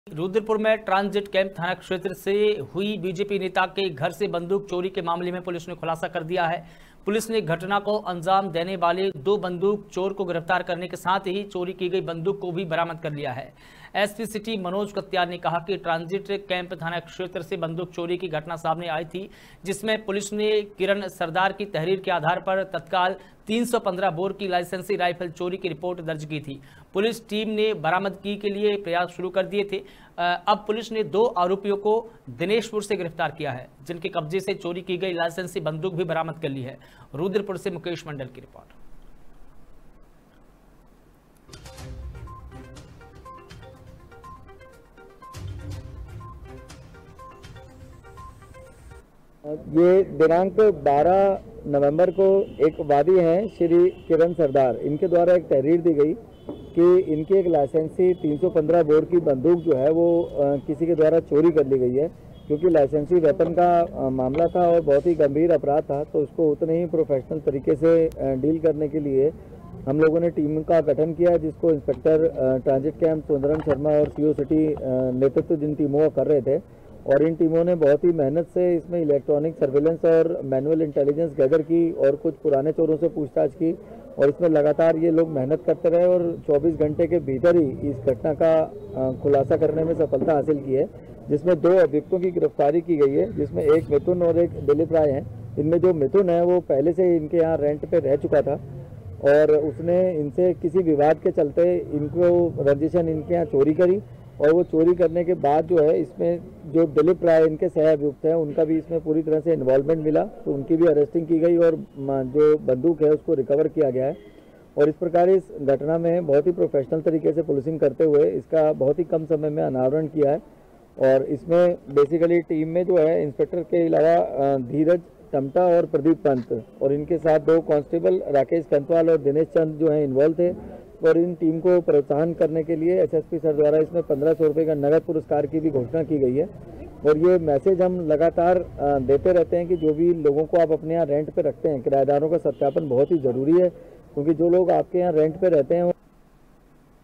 रुद्रपुर में transit camp थाना क्षेत्र से हुई बीजेपी नेता के घर से बंदूक चोरी के मामले में पुलिस ने खुलासा कर दिया है। पुलिस ने घटना को अंजाम देने वाले 2 बंदूक चोर को गिरफ्तार करने के साथ ही चोरी की गई बंदूक को भी बरामद कर लिया है। एसपी सिटी मनोज कत्यार ने कहा कि ट्रांजिट कैंप थाना क्षेत्र से बंदूक चोरी की घटना सामने आई थी, जिसमें पुलिस ने किरण सरदार की तहरीर के आधार पर तत्काल 315 बोर की लाइसेंसी राइफल चोरी की रिपोर्ट दर्ज की थी। पुलिस टीम ने बरामदगी के लिए प्रयास शुरू कर दिए थे। अब पुलिस ने 2 आरोपियों को दिनेशपुर से गिरफ्तार किया है, जिनके कब्जे से चोरी की गई लाइसेंसी बंदूक भी बरामद कर ली है। रुद्रपुर से मुकेश मंडल की रिपोर्ट। ये दिनांक 12 नवंबर को एक वादी हैं श्री किरण सरदार, इनके द्वारा एक तहरीर दी गई कि इनकी एक लाइसेंसी 315 बोर की बंदूक जो है वो किसी के द्वारा चोरी कर ली गई है। क्योंकि लाइसेंसी वेपन का मामला था और बहुत ही गंभीर अपराध था, तो उसको उतने ही प्रोफेशनल तरीके से डील करने के लिए हम लोगों ने टीम का गठन किया, जिसको inspector transit camp Sundaram Sharma और सीओ सिटी नेतृत्व जिन टीमों का कर रहे थे। और इन टीमों ने बहुत ही मेहनत से इसमें इलेक्ट्रॉनिक सर्विलेंस और मैनुअल इंटेलिजेंस गैदर की और कुछ पुराने चोरों से पूछताछ की, और इसमें लगातार ये लोग मेहनत करते रहे और 24 घंटे के भीतर ही इस घटना का खुलासा करने में सफलता हासिल की है, जिसमें 2 अभियुक्तों की गिरफ्तारी की गई है, जिसमें एक मिथुन और एक दिलीप राय हैं। इनमें जो मिथुन है वो पहले से इनके यहाँ रेंट पे रह चुका था और उसने इनसे किसी विवाद के चलते इनको रंजिशन इनके यहाँ चोरी करी, और वो चोरी करने के बाद जो है इसमें जो दिलीप राय इनके सह अभियुक्त हैं उनका भी इसमें पूरी तरह से इन्वॉल्वमेंट मिला, तो उनकी भी अरेस्टिंग की गई और जो बंदूक है उसको रिकवर किया गया है। और इस प्रकार इस घटना में बहुत ही प्रोफेशनल तरीके से पुलिसिंग करते हुए इसका बहुत ही कम समय में अनावरण किया है। और इसमें बेसिकली टीम में जो है इंस्पेक्टर के अलावा धीरज टमटा और प्रदीप पंत और इनके साथ 2 कांस्टेबल राकेश कंतवाल और दिनेश चंद जो है इन्वॉल्व थे। और इन टीम को प्रोत्साहन करने के लिए एसएसपी सर द्वारा इसमें 1500 रुपये का नगद पुरस्कार की भी घोषणा की गई है। और ये मैसेज हम लगातार देते रहते हैं कि जो भी लोगों को आप अपने यहाँ रेंट पे रखते हैं, किराएदारों का सत्यापन बहुत ही ज़रूरी है, क्योंकि जो लोग आपके यहाँ रेंट पे रहते हैं